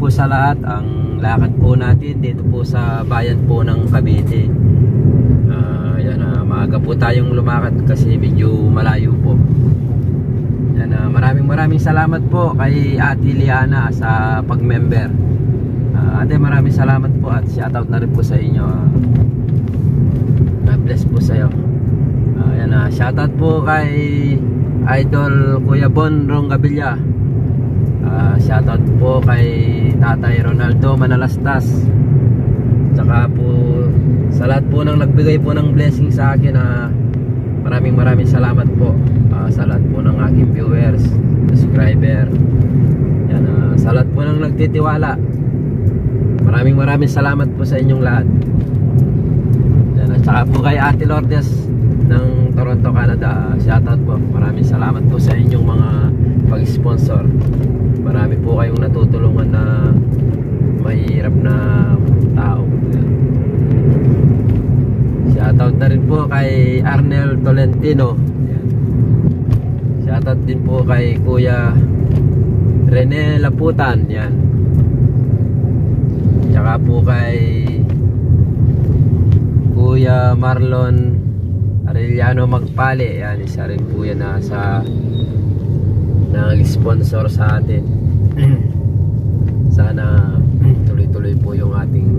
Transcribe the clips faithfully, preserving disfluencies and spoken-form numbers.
po sa lahat. Ang lakad po natin dito po sa bayan po ng Cavite. Uh, yan, uh, maaga po tayong lumakad kasi medyo malayo po. Yan, uh, maraming maraming salamat po kay Ate Liana sa pag-member. Uh, ate, maraming salamat po at shoutout na rin po sa inyo. Uh, God bless po sa iyo. Uh, yan, uh, shoutout po kay Idol Kuya Bon Rongabilla. Uh, shoutout po kay Tatay Ronaldo Manalastas. Tsaka po sa lahat po ng nagbigay po ng blessing sa akin. Uh, maraming maraming salamat po uh, sa lahat po ng aking viewers, subscriber. Yan, uh, sa lahat po ng nagtitiwala. Maraming maraming salamat po sa inyong lahat. Yan, at saka po kay Ate Lourdes ng Toronto, Canada. Shoutout po. Maraming salamat po sa inyong mga pag-sponsor. Marami po kayong natutulungan na mahirap na tao. Shoutout na rin po kay Arnel Tolentino. Shoutout din po kay Kuya Rene Laputan. Yan. Tsaka po kay Kuya Marlon Arellano Magpale. Yan, isa rin po yan na sa nag-sponsor sa atin. Sana tuloy-tuloy po yung ating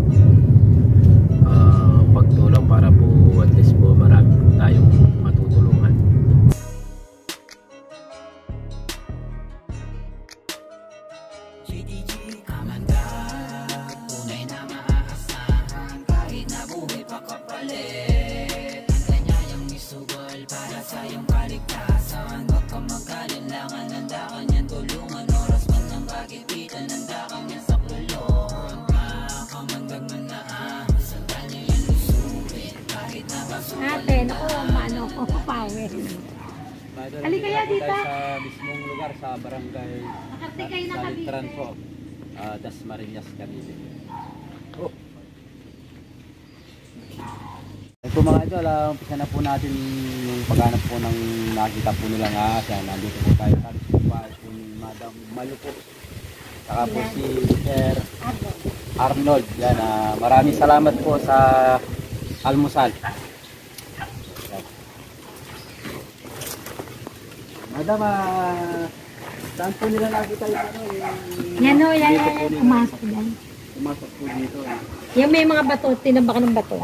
uh, pagtulong para po at least po marami po tayong matutulungan. G D G Amanda, tunay na maaasahan kahit na buhay pa kapalit. Ang kanyang misugol para sa iyong kaligtasan. Huwag kang mag-alinlangan, handa ka niyan tulungan. Oras man ng kagipitan, handa ka niyan sa kulon. Makamandag man na ah, sanda niyo yan lusurin kahit na basukan. Ate, naku, mano ko, power. Ali kaya dito? Sa mismong lugar, sa barangay Nakatikay na Salitran po, uh, Dasmariñas, Cavite. Oh. Ito mga idol, uh, umpisa na po natin yung paghanap po ng nakita po nilang ahas. Yan, nandito po tayo sa bahay po ni Madam Malu po. Saka po si Sir Arnold. Yan, uh, maraming salamat po sa almusal. Yan. Madam, uh, saan po nila nakita yung ano? Yan o, yan, yan, yan. Pumasok yan. Pumasok po dito. Eh. Yung may mga bato, tinambak ng bato.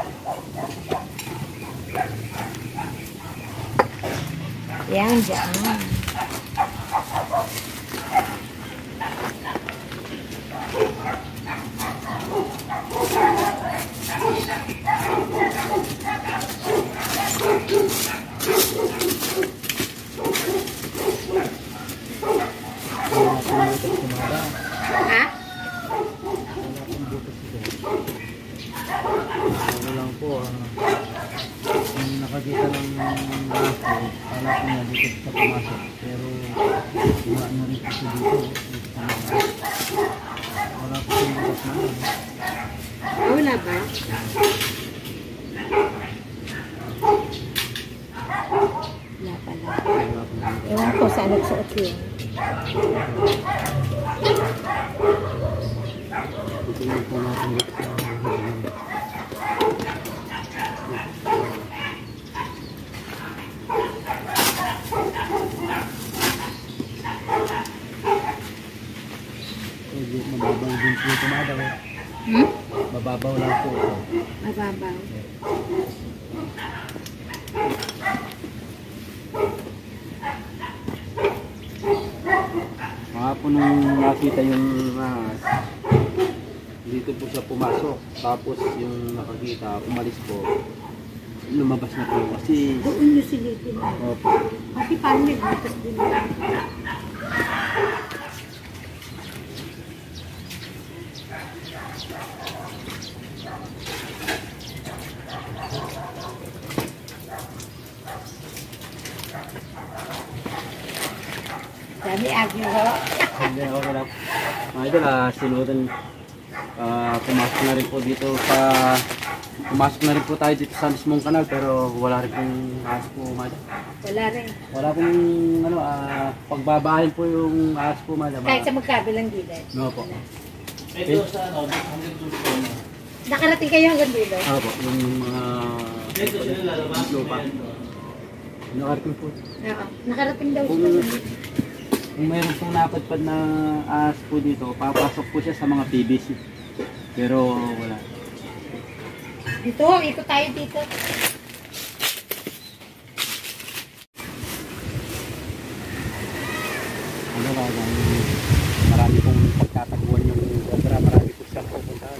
Yan, dyan. Ha? Ano lang po, uh, yung nakakita ng raso, kala ko niya dito sa pumasok. Pero wala na rin po siya dito. Dito sa mga wala po siya bukas na lang. Wala ba? Wala pala. Ewan ko sa nagsuot yun. Tingnan po natin dito sa hagdan. Mababaw din po ito, Madam. Hmm? Mababaw lang po ito. Mababaw. Kahapon nung nakita yung ahas, dito po siya pumasok. Tapos yung nakakita, umalis po. Lumabas na po. Kasi Doon nyo silipin. opo. Kasi paano may butas din. Sabi, agyo ho. Hindi, okay lang. Mga idol, ah, sinudan, ah, pumasok na rin po dito sa pumasok na rin po tayo dito sa mismong kanal pero wala rin pong ahas po, madam. Wala rin. Wala pong ano, ah, pagbabahin po yung ahas po, madam. Kahit sa magkabilang gilid. No po. Ito sa ano, hanggang dulo na. Nakarating kayo hanggang dulo? Opo, yung mga Dito sila lalabas. lupa. Nakarating po. Oo. Nakarating daw Kung, siya. kung mayroon pong napadpad na ahas po dito, papasok po siya sa mga P V C. Pero wala. Dito, ikot tayo dito. Ano ba, marami pong pagtataguan yung obra, marami po siyang pupuntahan.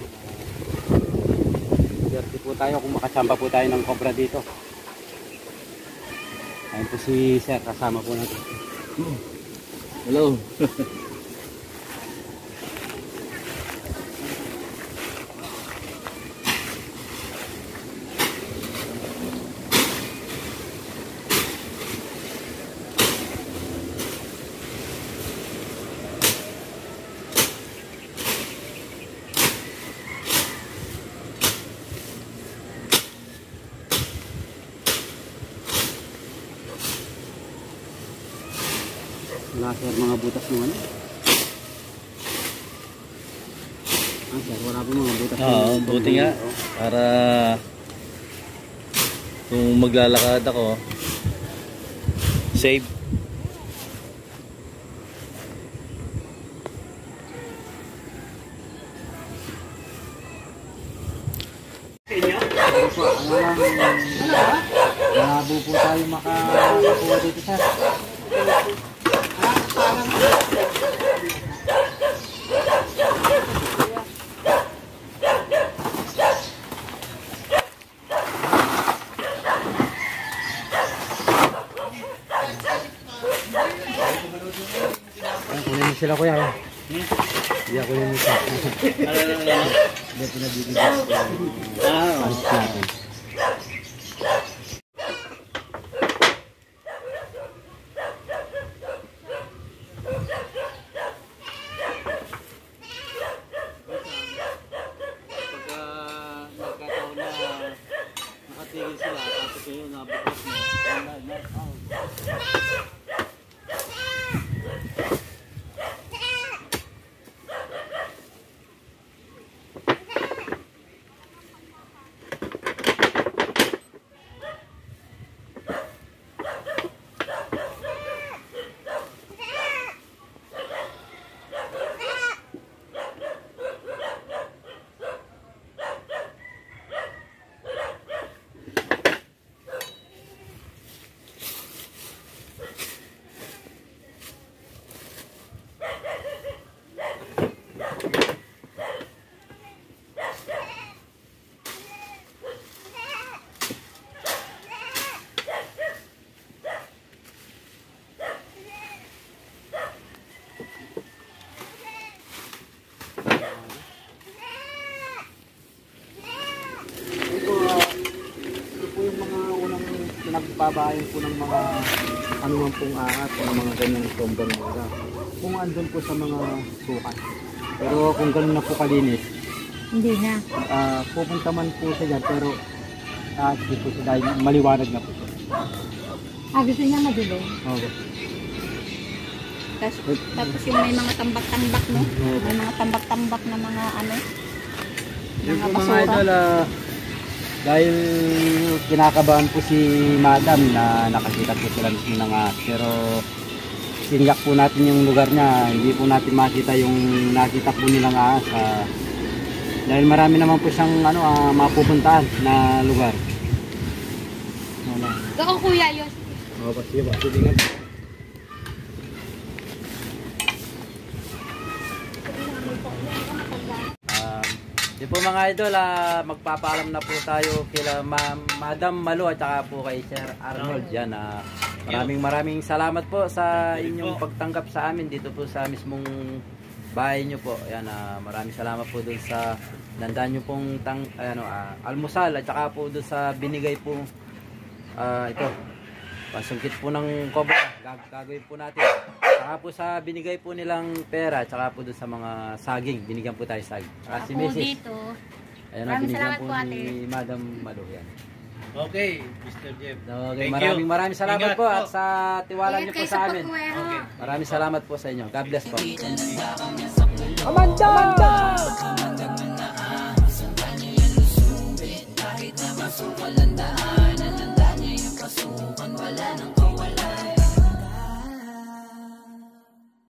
Dirty po tayo kung makasamba po tayo ng cobra dito. Ayun po si Sir, kasama po natin. Hello. Wala sir, mga butas mo ano? Ah sir, wala po mga butas. Oo, buti nga. Para kung maglalakad ako, safe. Pero po, ano lang, malabo po tayo makakuha dito sir. Ay, kunin mo sila kuya. Hindi ako kunin mo sila. Hindi pinabibigyan. Ah, Alis natin. Pagka nagkataon na nakatigil sila, tapos yun, nabukas mo. Pinagbabayan po ng mga ano man pong ahas o mga ganyang sombong mga kung andun po sa mga sukat. Pero kung ganun na po kalinis, Hindi na. ah, pupunta man po siya dyan pero ah, hindi po siya dahil maliwanag na po siya. Ah, gusto niya madilim. Okay. Tapos, tapos yung may mga tambak-tambak, no? May mga tambak-tambak na mga ano, Yung mga po mga basura. idol, ah, dahil kinakabahan po si Madam na nakakita po sila mismo ng ahas. Pero sinyak po natin yung lugar niya, hindi po natin makita yung nakita po nilang ahas. ah, dahil marami naman po siyang ano, ah, mapupuntahan na lugar. Wala. Oo, kuya, yun. Oo, ba, sige ba, sige nga. Um, di po mga idol, ah, magpapaalam na po tayo kila Ma Madam Malu at saka po kay Sir Arnold yan. ah, maraming maraming salamat po sa inyong pagtanggap sa amin dito po sa mismong bahay nyo po. Ayan, ah, maraming salamat po dun sa nandaan nyo pong tang, ano, ah, almusal at saka po dun sa binigay po ah, ito pasungkit po ng cobra, gag gagawin po natin. Saka po sa binigay po nilang pera, saka po doon sa mga saging, binigyan po tayo saging. Saka si Ako Missus dito. Ayan, Maraming binigyan salamat po po, ate. ni Madam Malu yan. Okay, mister Jeff. Okay, Thank maraming you. maraming salamat Ingat po at sa tiwala Ingat niyo po kayo sa amin. pagkuweho. Okay. Maraming salamat po sa inyo. God bless po. Amanda! Kahit na masukalandaan, ang handa niya yung pasukan, wala nang